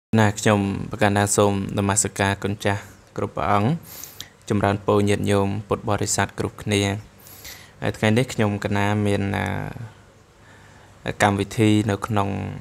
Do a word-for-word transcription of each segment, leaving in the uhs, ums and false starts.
Naខ្ញុំប្រកាសណាសូមនមស្ការគុណចាស់គ្រប់ព្រះអង្គចម្រើនពរញាតិញោមពុទ្ធបរិស័ទគ្រប់គ្នាហើយថ្ងៃនេះខ្ញុំកណាមានកម្មវិធីនៅក្នុង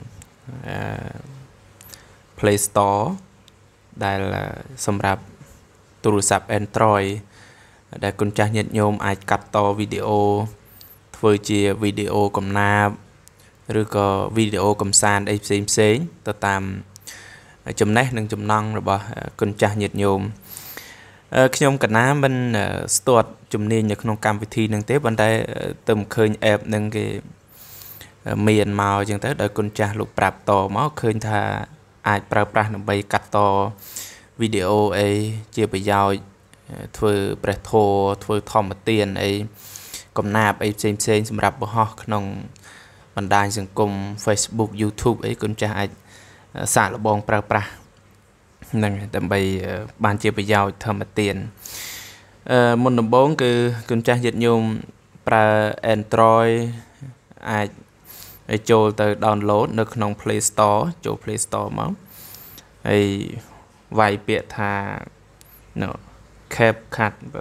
Play Store ដែលសម្រាប់ទូរស័ព្ទ Android ដែលគុណចាស់ញាតិញោមអាចកាត់តវីដេអូធ្វើជាវីដេអូកំណាព្យឬក៏វីដេអូកំសាន្តអីផ្សេងផ្សេងទៅតាមចំណេះនិងចំណង់របស់គុណចាស់ញាតិញោមខ្ញុំកណាមិនស្ទាត់ជំនាញនៅក្នុងកម្មវិធីនឹងទេប៉ុន្តែទៅឃើញ app នឹងគេមានមកអញ្ចឹងទៅដោយគុណចាស់លោកប្រាប់តមកឃើញថាអាចប្រើប្រាស់ដើម្បីកាត់តវីដេអូអីជាប្រយោជន៍ធ្វើព្រះធម៌ធ្វើធម្មទានអីកំណាព្យអីផ្សេងផ្សេងសម្រាប់បង្ហោះក្នុងបណ្ដាញសង្គម Facebook YouTube អីគុណចាស់អាចសាកល្បងប្រើប្រាស់នឹងដើម្បីបានជាប្រយោជន៍ធម្មទានអឺមុនដំបូងគឺគុណចាស់ញាតិញោមប្រើ Android អាចចូលទៅ download នៅក្នុង Play Store ចូល Play Store មកហើយវាយពាក្យថា no CapCut បង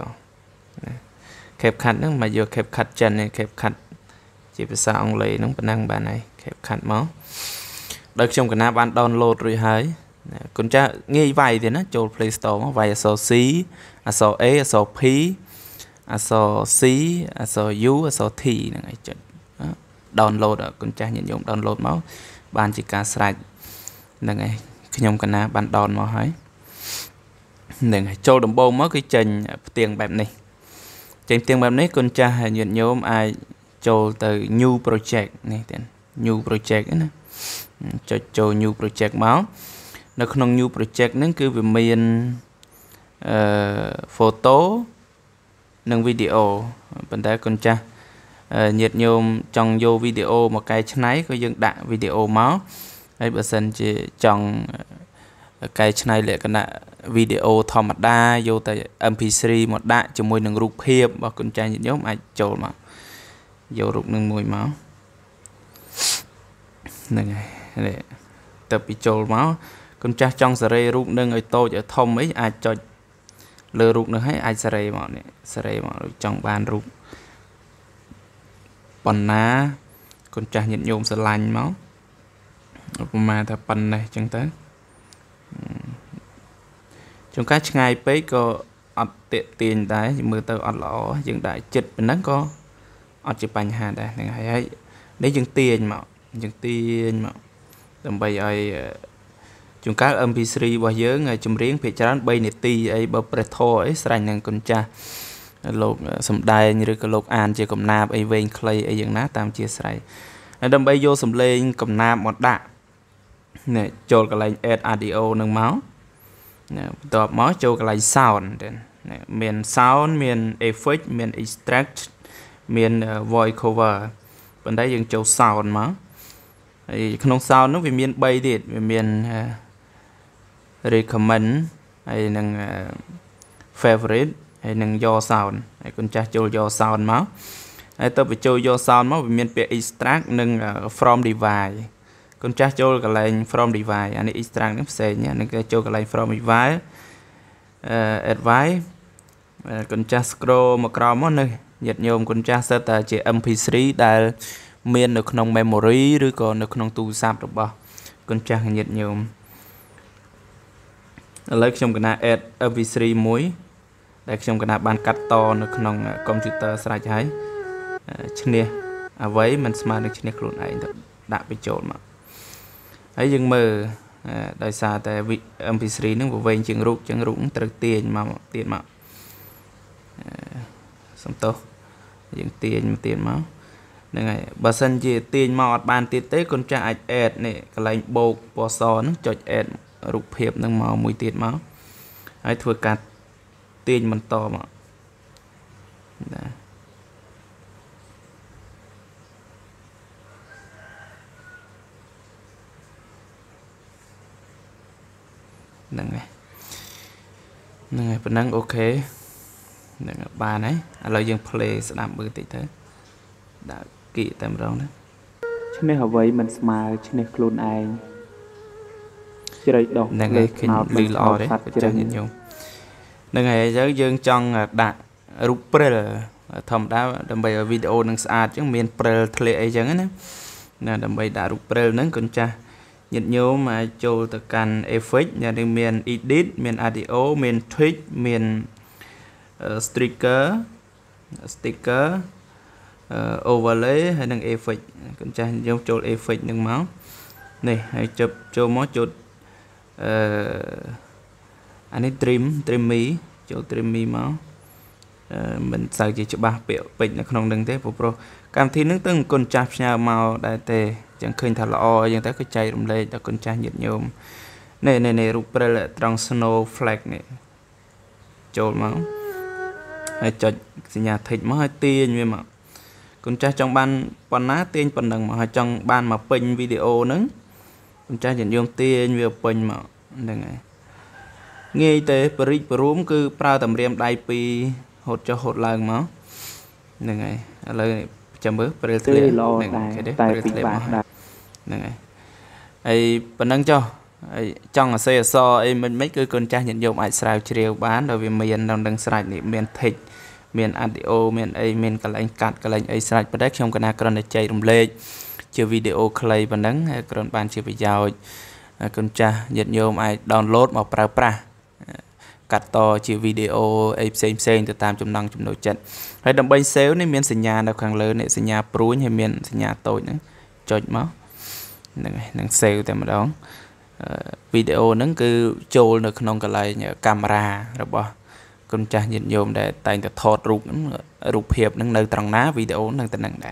CapCut ហ្នឹងមកយក CapCut ចិន CapCut ជាភាសាអង់គ្លេសហ្នឹងប៉ុណ្ណឹងបានហើយ CapCut មកដោយខ្ញុំកណាបាន download រួចហើយគុណចាស់ងាយវាយទេណាចូល Play Store មកវាយអក្សរ C អក្សរ A អក្សរ P អក្សរ C អក្សរ U អក្សរ T ហ្នឹងឯងចុច download គុណចាស់ញាតិញោម download មកបានជាការស្រេចហ្នឹងឯងខ្ញុំកណាបាន down មកហើយហ្នឹងឯងចូលដំបូងមកគឺចេញផ្ទៀងបែបនេះចេញផ្ទៀងបែបនេះគុណចាស់ញាតិញោមអាចចូលទៅ new project នេះទៀត new project ណាចុចចូល new project មកនៅក្នុង new project ហ្នឹងគឺវាមានអឺ photo និង video ប៉ុន្តែគុណចាស់ញាតិញោមចង់យកវីដេអូមកកែច្នៃក៏យើងដាក់វីដេអូមកហើយបើសិនជាចង់កែច្នៃលក្ខណៈវីដេអូធម្មតាយកតែ em pê three មកដាក់ជាមួយនឹងរូបភាពរបស់គុណចាស់ញាតិញោមអាចចូលមកយករូបនឹងមួយមកហ្នឹងហើយទៅពីចូលមកគុណចាស់ចង់សេរីរូបនឹងឲ្យតូចឲ្យធំអីអាចចុចលើរូបនឹងឲ្យអាចសេរីមកនេះសេរីមកចង់បានរូបប៉ុណ្ណាគុណចាស់ញាតិញោមស្រឡាញ់មកឧបមាថាប៉ុណ្ណេះអញ្ចឹងទៅជួនកាលឆ្ងាយពេកក៏អត់ទាក់ទាញដែរមើលទៅអត់ល្អយើងដាក់ចិត្តប៉ុណ្ណឹងក៏អត់ជាបញ្ហាដែរហ្នឹងហើយនេះយើងទាញមកយើងទាញមកដើម្បីឲ្យជួនកាល em pê three របស់យើងចម្រៀងភាគច្រើន3នាទីអីបើព្រះធម៌អីស្រេចនឹងគុណចាស់លោកសំដែងឬក៏លោកអានជាកំណាព្យអីវែងខ្លីអីយ៉ាងណាតាមជាស្រ័យហើយដើម្បីយកសំឡេងកំណាព្យមកដាក់នេះចូលកន្លែង add audio នឹងមកបន្ទាប់មកចូលកន្លែង sound មាន sound មាន effect មាន extract មាន voice cover ប៉ុន្តែយើងចូល sound មកហើយក្នុង sound នោះវាមាន3ទៀតវាមាន recommend ហើយនឹង favorite ហើយនឹងយក sound ហើយគុណចាស់ចូលយក sound មកហើយទៅបញ្ចូលយក sound មកវាមានពាក្យ extract និង from device គុណចាស់ចូលកន្លែង from device អានេះ extract នេះផ្សេងហ្នឹងគេចូលកន្លែង from device advice គុណចាស់ scroll មកក្រោមមកនេះញាតិញោមគុណចាស់សិតតែជា em pê three ដែលមាននៅក្នុង memory ឬក៏នៅក្នុងទូរស័ព្ទរបស់គុណចាស់ញាតិញោមឥឡូវខ្ញុំកណា add em pê three មួយដែលខ្ញុំកណាបានកាត់តនៅក្នុង computer ស្រេចហើយឈ្នះអ្វីមិនស្មើនឹងឈ្នះខ្លួនឯងទៅដាក់បញ្ចូលមកហើយយើងមើលដោយសារតែ em pê three ហ្នឹងវាវែងជាងរូបចឹងរូបត្រូវទាញមកទៀតមកសំទោសយើងទាញមកទៀតមកហ្នឹងហើយបើសិនជាទាញមកអត់បានទៀតទេគុណចាស់អាច add នេះកន្លែងបូកពណ៌សហ្នឹងចុច add រូបភាពហ្នឹងមកមួយទៀតមកហើយធ្វើការទាញបន្តមកណាហ្នឹងហើយហ្នឹងហើយប៉ុណ្ណឹងអូខេហ្នឹងបានហើយឥឡូវយើង play ស្ដាប់មើលតិចទៅដាក់គីតែម្ដងណាឈ្នះអ្វីមិនស្មើឈ្នះខ្លួនឯង chơi đọc nâng ngày khi lư lọ đấy cho nhiệt nhôm nâng ngày giờ dương trong đã rút pre thầm đã đầm bày video nâng xa chứ miền pre thề ấy chẳng á nè đầm bày đã rút pre nâng con cha nhiệt nhôm mà cho từ can effect nhà đừng miền edit miền audio miền tweet miền sticker sticker overlay hay nâng effect con cha giống cho effect nâng máu này hãy chụp cho mó chụp anh ấy trim trim mí chỗ trim mí máu mình sao chỉ cho ba biểu bệnh là không đừng thế pro cảm thấy nước từng con chạp nhà màu đại tề chẳng khơi thật là o nhưng tới cái chạy rụng lên cho con trai nhiệt nhôm này này này rụp ra là trong snow flag này chỗ máu hay cho nhà thịt máu hơi tiên như mà con trai trong ban ban ná tiên phần đằng mà trong ban mà pin video nứng con trai nhiệt nhôm tiên video pin mà đây này nghe tế bridge room cứ prao tầm riêng đại pi hột cho hột lần máu này này lời chấm bước bridge này cái đấy bridge này này ấy phần năng cho trong là xe so ấy mình mấy cái con trai nhận dụng ai sao chiều bán rồi vì miền đồng đằng sài này miền thịt miền audio miền ấy miền cái lạnh cắt cái lạnh ấy sài bên đấy trong cái nào còn để chạy đồng lê chiều video clay phần năng còn ban chiều bây giờ con trai nhận dụng ai download mà pra pra cắt to chiều video ấy xem xem từ tam chục năm chục nồi chật hay đầm bay xéo này miền sinh nhà nào càng lớn này sinh nhà pruy hay miền sinh nhà tôi nữa cho máu năng sale tại mà đó video nó cứ trôi được không cái lại nhờ camera rồi bỏ con trai nhìn nhôm để tay được thọt rụp rụp hiệp nó nơi trăng ná video nó tên năng này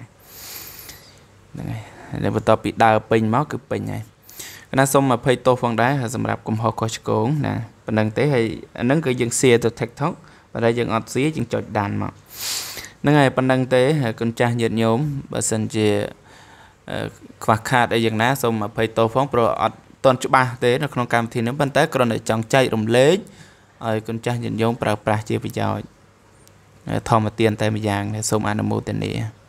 để bắt đầu bị đau pin máu cứ pin này nó xong mà pay to phong đá là sầm rạp cùng họ coi cố nè phần đằng tế hay nó cứ dừng xe từ TikTok và đây dừng ọt xí dừng chọi đàn mà nó ngày phần đằng tế con trai nhìn nhôm và sân chia khoa khát ở dừng ná xong mà pay to phong pro toàn chụp ba tế nó không cam thì nó bên tới còn để chọn chạy đồng lấy rồi con trai nhìn nhôm pra pra chia với nhau thò mà tiền tay mà giang xong ăn một tiền này